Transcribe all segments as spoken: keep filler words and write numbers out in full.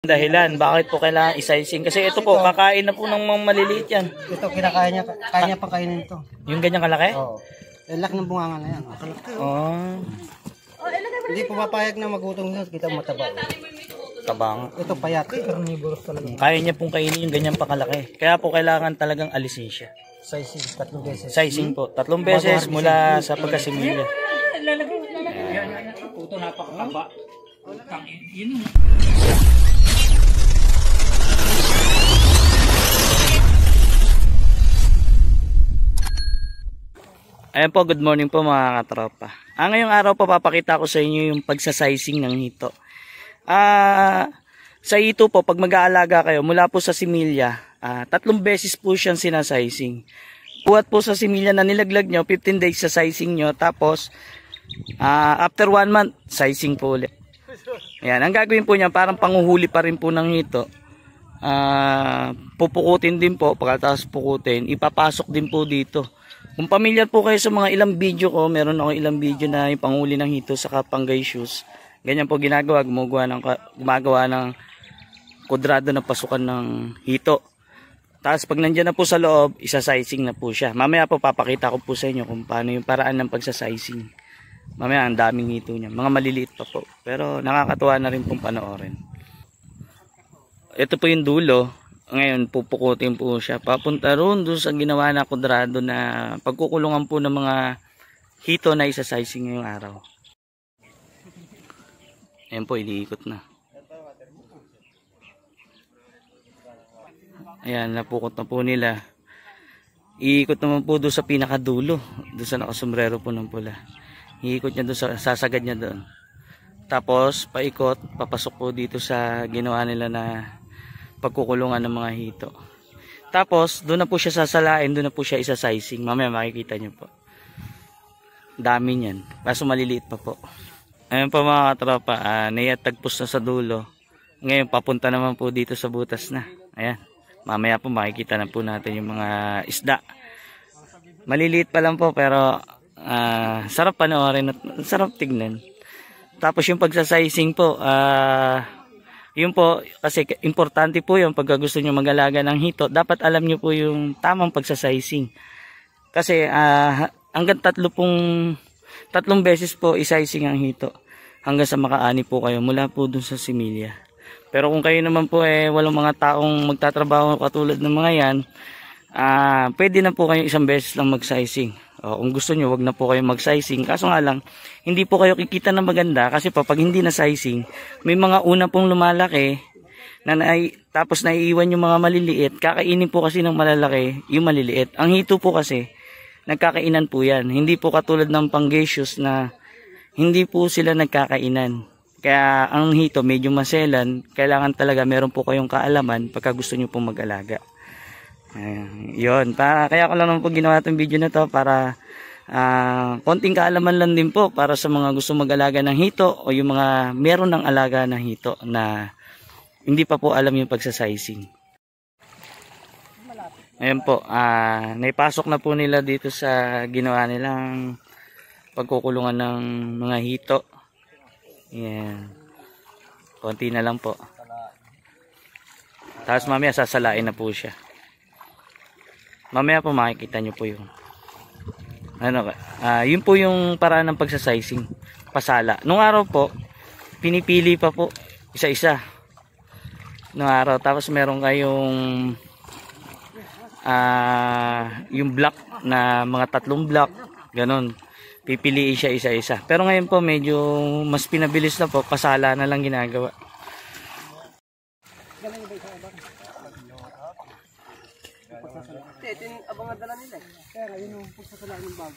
Dahilan, bakit po kailangan isizing? Kasi ito po, kakain na po ng mga maliliit yan. Ito, kinakain niya, kaya niya pang kainin ito. Yung ganyang kalaki? Oo. Yung laki ng bunganga na yan. Oh. Hindi po papayag na magutong yun, kita mataba. Tabang. Ito payat. Carnivorous talaga. Kaya niya pong kainin yung ganyang pakalaki. Kaya po kailangan talagang alisin siya. Sizing, tatlong beses. Sizing po, tatlong beses mula sa pagkasimilya. Puto napakataba. Yun. Ayan po, good morning po mga katropa. Ah, ngayong araw po papakita ko sa inyo yung pagsasizing ng hito. Ah, sa hito po, pag mag-aalaga kayo, mula po sa similya, ah, tatlong beses po siyang sinasizing. Buhat po sa similya na nilaglag nyo, fifteen days sa sizing nyo, tapos ah, after one month, sizing po ulit. Ayan, ang gagawin po niya, parang panguhuli pa rin po ng hito. Ah, pupukutin din po, pagkatapos pukutin, ipapasok din po dito. Kung pamilyar po kayo sa mga ilang video ko, meron ako ilang video na yung panghuli ng hito sa kapanggay shoes. Ganyan po ginagawa, gumagawa ng, gumagawa ng kudrado na pasukan ng hito. Tapos pag nandiyan na po sa loob, isa-sizing na po siya. Mamaya po papakita ko po sa inyo kung paano yung paraan ng pagsasizing. Mamaya ang daming hito niya, mga maliliit pa po. Pero nakakatuwa na rin pong panoorin. Ito po yung dulo. Ngayon pupukutin po siya papunta roon doon sa ginawa na kudrado na pagkukulungan po ng mga hito na isa-sizing ngayong araw. Ayan po, iniikot na. Ayan, napukot na po nila. Iikot naman po doon sa pinakadulo, doon sa nakasombrero po ng pula. Iikot niya doon, sa, sasagad niya doon. Tapos paikot, papasok po dito sa ginawa nila na pagkukulungan ng mga hito. Tapos doon na po siya sasalain, doon na po siya isa-sizing. Mamaya makikita niyo po. Dami niyan. Kaso maliliit pa po. Ayun po mga katropa, uh, naiatagpos na sa dulo. Ngayon papunta naman po dito sa butas na. Ayan. Mamaya po makikita na po natin yung mga isda. Maliliit pa lang po pero uh, sarap panoorin at sarap tignan. Tapos yung pagsasizing po, ah uh, yun po, kasi importante po yung pagka gusto nyo mag-alaga ng hito, dapat alam nyo po yung tamang pagsasizing. Kasi uh, hanggang tatlo pong, tatlong beses po isizing ang hito. Hanggang sa makaani po kayo mula po dun sa similya. Pero kung kayo naman po eh, walang mga taong magtatrabaho katulad ng mga yan, uh, pwede na po kayo isang beses lang mag-sizing. O, kung gusto nyo, wag na po kayo mag-sizing. Kaso nga lang, hindi po kayo kikita na maganda kasi pa pag hindi na sizing, may mga una pong lumalaki na nai, tapos naiiwan yung mga maliliit. Kakainin po kasi ng malalaki yung maliliit. Ang hito po kasi, nagkakainan po yan. Hindi po katulad ng pangasius na hindi po sila nagkakainan. Kaya ang hito medyo maselan, kailangan talaga meron po kayong kaalaman pagka gusto nyo pong mag-alaga. Ayan, yun, para, kaya ko lang naman po ginawa itong video na to para uh, konting kaalaman lang din po para sa mga gusto mag-alaga ng hito o yung mga meron ng alaga ng hito na hindi pa po alam yung pagsasizing. Ayan po, uh, naipasok na po nila dito sa ginawa nilang pagkukulungan ng mga hito. Ayan, konti na lang po. Tapos mamaya sasalain na po siya. Mamaya po makikita nyo po yung ano, uh, yun po yung paraan ng pagsasizing, pasala. Nung araw po pinipili pa po isa-isa nung araw, tapos meron kayong uh, yung block na mga tatlong block, ganon, pipiliin siya isa-isa. Pero ngayon po medyo mas pinabilis na po, pasala na lang ginagawa. Ito yung abang dala nila. Kaya yun yung pagsasalaan ng bago.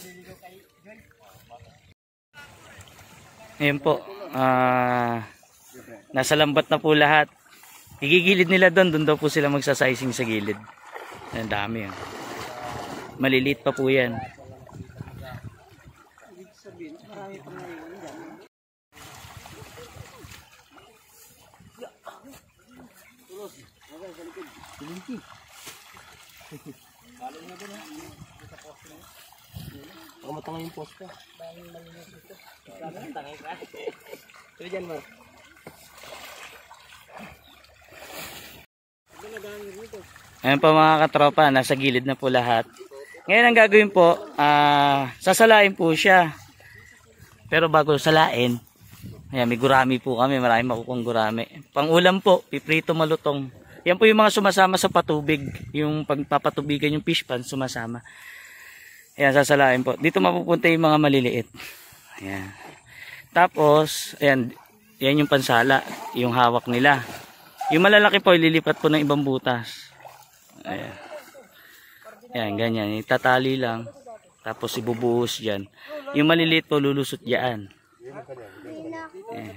Ayan po. Uh, nasa lambat na po lahat. Igigilid nila doon. Doon daw po sila magsasizing sa gilid. Ang dami yan. Maliliit pa po yan. Ibig sabihin, marami pang ngayon yan. Tulos. Okay, sa likod. Tulinki. Balo na doon ha. Sa poste na yun. Baka matangay yung poste. Baling malinis dito. Matangay ka. Ito dyan mo. Ayan po mga katropa, nasa gilid na po lahat. Ngayon ang gagawin po, uh, sasalain po siya. Pero bago salain, ayan, may gurami po kami, maraming makukuhang gurami. Pangulam po, piprito malutong. Yan po yung mga sumasama sa patubig, yung pagpapatubigan yung fish pan, sumasama. Ayan, sasalain po. Dito mapupunta yung mga maliliit. Ayan. Tapos, ayan, yan yung pansala, yung hawak nila. Yung malalaki po, ililipat po ng ibang butas. Ayan. Ayan, ganyan. Itatali lang. Tapos ibubuhos dyan. Yung maliliit po, lulusot dyan. Ayan.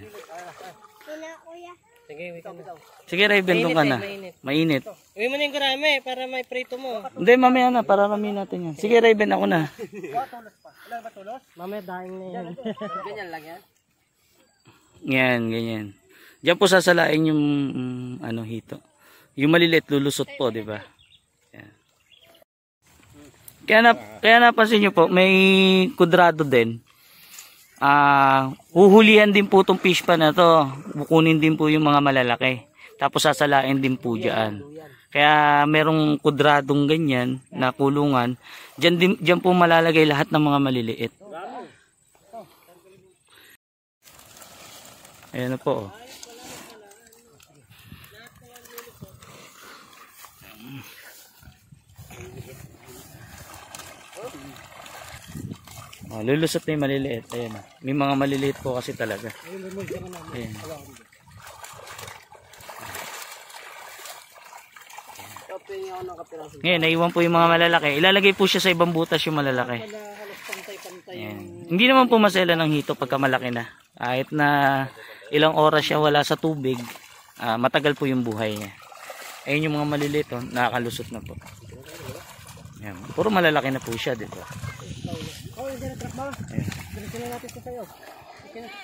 Sige, Raven, doon ka na. Mainit. Uwi mo na yung gurami para may prito mo. Hindi, mamaya na. Pararamin natin yan. Sige, Raven, ako na. Mamaya daing na yan. Ganyan lang yan? Yan, ganyan. Diyan po sasalain yung um, ano hito. Yung maliliit lulusot po, 'di ba? Yan. Kaya na kaya napansin niyo po, may kudrado din. Ah, uh, huhulihan din po tong fish pan na to. Bukunin din po yung mga malalaki. Tapos sasalain din po diyan. Kaya merong kudradong ganyan na kulungan. Diyan din diyan po malalagay lahat ng mga maliliit. Ayan na po. Oh. Oh, lulusot na yung maliliit. Ayan na. May mga maliliit po kasi talaga. Ayan. Ngayon, naiwan po yung mga malalaki. Ilalagay po siya sa ibang butas yung malalaki. Ayan. Hindi naman po masela ng hito pagka malaki na. Kahit na ilang oras siya wala sa tubig, uh, matagal po yung buhay niya. Ayun yung mga maliliit, oh, nakakalusot na po. Ayan. Puro malalaki na po siya, di ba? Oh, hindi na truck ba? Diretso na natin ito sa'yo. Okay na.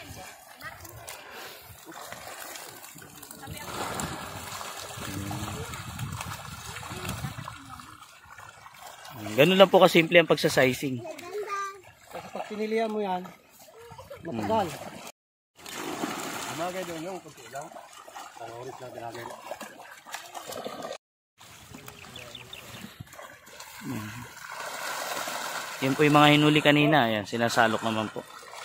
Ganun lang po kasimple ang pagsasizing. Kasi pag pinilihan mo yan, matagal. Umagay doon yung pagkulang. Ang oras na dalagay. Yan po yung mga hinuli kanina. Ayan, sinasalok naman po.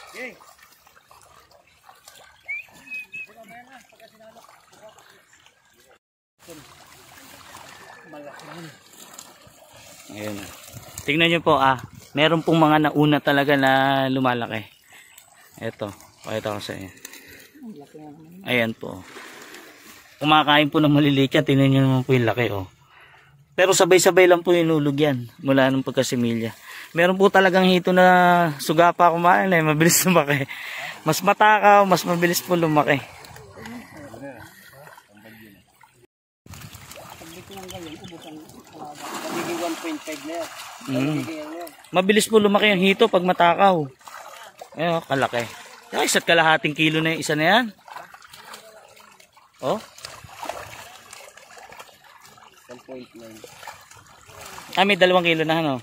Ayan. Tingnan nyo po, ah, meron pong mga nauna talaga na lumalaki. Ito, pakita ko sa inyo. Ayan po. Kumakain po ng maliliit yan. Tingnan nyo naman po yung laki, oh. Pero sabay-sabay lang po yung nulog yan mula nung pagkasimilya. Meron po talagang hito na suga pa kumain, eh, mabilis lumaki. Mas matakaw, mas mabilis po lumaki. one point five na yan. Mm. Mabilis po lumaki ang hito pag matakaw. Ayun, kalaki. Kaya isa't kalahating kilo na yung isa na yan. Oh. one point nine. Ah, may dalawang kilo na, ano?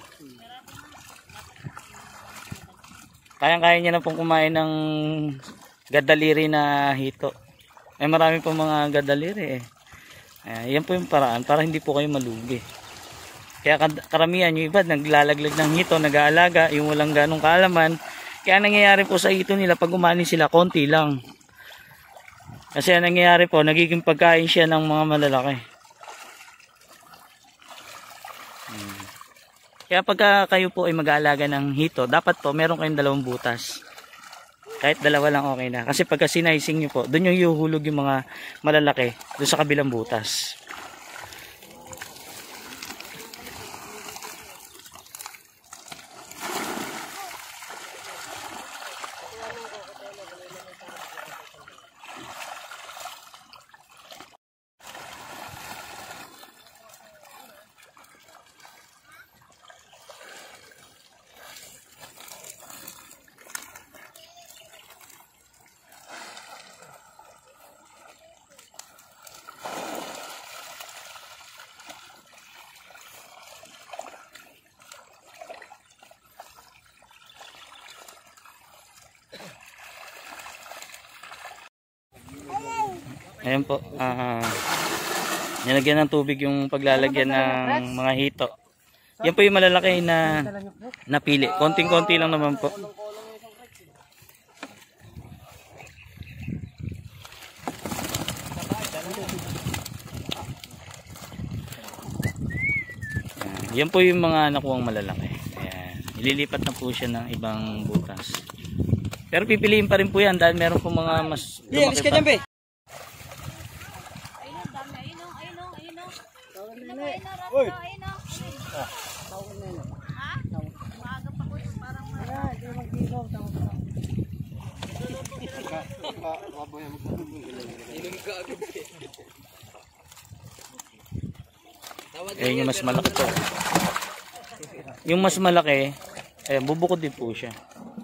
Kayang-kaya niya na pong kumain ng gadaliri na hito. Eh, marami pong mga gadaliri, eh. Ayan, yan po yung paraan para hindi po kayo malugi. Kaya karamihan yung iba naglalaglag ng hito, nag-aalaga, yung walang ganong kaalaman. Kaya nangyayari po sa hito nila pag umanin sila, konti lang. Kasi ang nangyayari po, nagiging pagkain siya ng mga malalaki. Hmm. Kaya pagka kayo po ay mag-aalaga ng hito, dapat po meron kayong dalawang butas. Kahit dalawa lang okay na. Kasi pagka sinaising nyo po, doon yung yuhulog yung mga malalaki, doon sa kabilang butas. Ayan po. Uh, Nilagyan ng tubig yung paglalagyan ng mga hito. Yan po yung malalaki na napili. Konting-konti lang naman po. Yan po yung mga nakuhang malalaki. Ayan. Ililipat na po siya ng ibang butas. Pero pipiliin pa rin po yan dahil meron po mga mas lumaki pa. Be. Uy! Ayan yung mas malaki po. Yung mas malaki, eh, bubukod din po siya.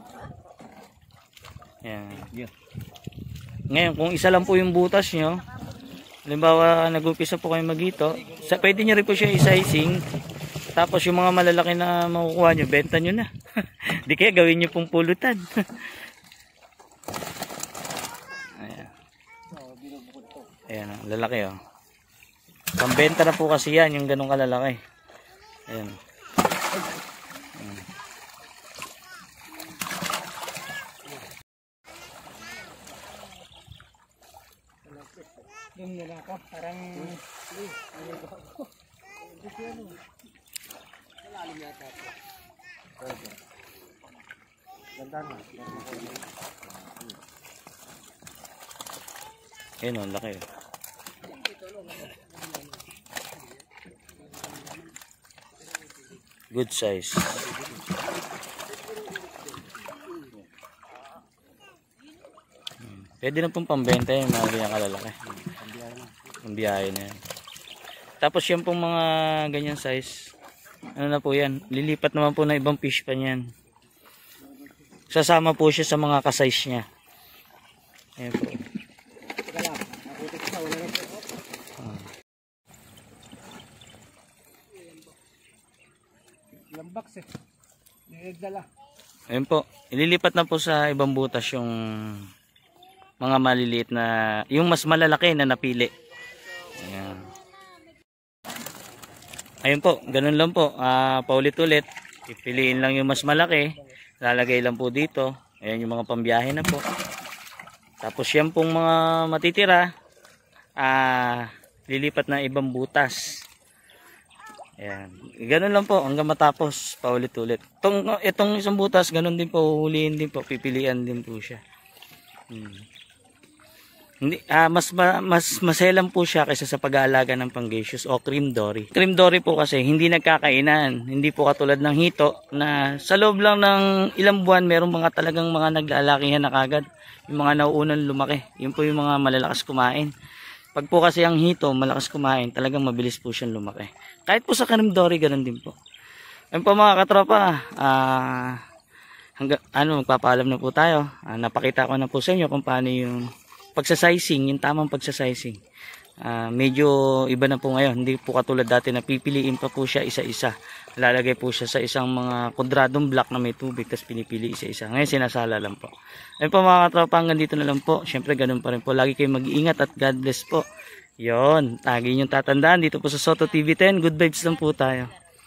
Ayan. Ngayon, kung isa lang po yung butas nyo, halimbawa nag-upisa po kayo magito, sa, pwede nyo rin po siya isizing. Tapos yung mga malalaki na makukuha nyo, benta nyo na. Di kaya gawin nyo pong pulutan. Ayan. Ayan, lalaki oh. Pambenta na po kasi yan, yung ganong kalalaki. Ayan. Ayan. Yung nila ako, parang... Ayan o, laki o. Good size. Pwede na pong pambenta yung mga ganyan kalalaki. Pambiyahe na yan. Tapos yan pong mga ganyan size, ano na po yan, lilipat naman po na ibang fish pa niyan. Sasama po siya sa mga ka-size niya. Ayan po. Lambaks eh. Nilagdala. Ayan po, ililipat na po sa ibang butas yung mga maliliit na, yung mas malalaki na napili. Ayan. Ayun po, ganun lang po. Uh, paulit-ulit, pipiliin lang yung mas malaki, lalagay lang po dito. Ayan yung mga pambiyahe na po. Tapos yan pong mga matitira, uh, lilipat na ibang butas. Ayan. Ganun lang po hanggang matapos, paulit-ulit. Itong, itong isang butas, ganun din po, huliin din po, pipilian din po siya. Hmm. Hindi, ah, mas mas maselan po siya kaysa sa pag-aalaga ng Pangasius o cream dory. Cream dory po kasi hindi nagkakainan, hindi po katulad ng hito na sa loob lang ng ilang buwan meron mga talagang mga naglalakihan na kagad, yung mga nauunang lumaki. Yun po yung mga malalakas kumain. Pag po kasi ang hito malakas kumain, talagang mabilis po siyang lumaki. Kahit po sa cream dory ganun din po. Ayun po mga katropa, ah hanggang ano magpapaalam na po tayo. Ah, napakita ko na po sa inyo kung paano yung pagsasizing, yung tamang pagsasizing. Uh, medyo iba na po ngayon, hindi po katulad dati na pipiliin pa po siya isa-isa. Lalagay po siya sa isang mga kwadradong block na may tubig, tapos pinipili isa-isa. Ngayon sinasala lang po. Ayun po mga katropa, hanggang dito na lang po. Siyempre ganun pa rin po, lagi kayong mag-iingat at God bless po. Yon, lagi niyong tatandaan dito po sa Soto T V ten. Good vibes lang po tayo.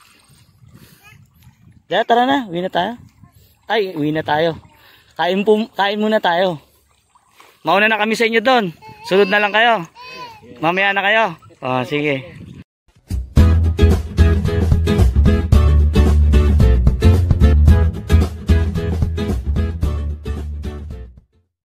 Kaya tara na, uwi na tayo. Ay, uwi na tayo. Kain, po, kain muna tayo. Mauna na kami sa inyo doon. Sunod na lang kayo. Mamaya na kayo. Oh, sige.